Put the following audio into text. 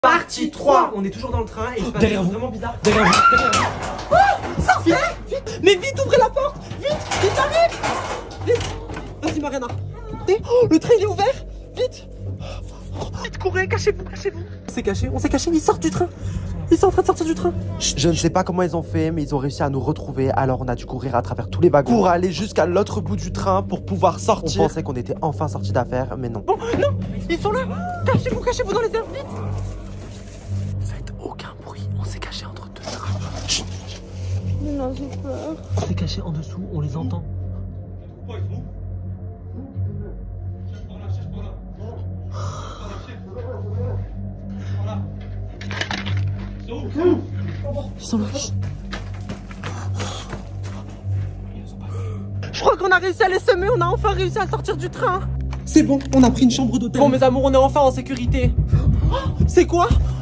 Partie 3. On est toujours dans le train et il se passe vraiment bizarre. Derrière vous. Oh, sortez vite. Mais vite, ouvrez la porte. Vite, vite, arrive. Vite. Vas-y, Mariana. Oh, le train il est ouvert. Vite. Vite, courez, cachez-vous, cachez-vous. On s'est caché, ils sortent du train. Ils sont en train de sortir du train. Je ne sais pas comment ils ont fait, mais ils ont réussi à nous retrouver. Alors on a dû courir à travers tous les wagons pour aller jusqu'à l'autre bout du train pour pouvoir sortir. On pensait qu'on était enfin sortis d'affaires, mais non. Bon, non, ils sont là. Cachez-vous dans les airs, vite. Faites aucun bruit, on s'est caché entre deux trains. Chut. Non, j'ai peur. On s'est caché en dessous, on les entend. Ils sont là. Je crois qu'on a réussi à les semer, on a enfin réussi à sortir du train. C'est bon, on a pris une chambre d'hôtel. Bon mes amours, on est enfin en sécurité. Oh, c'est quoi?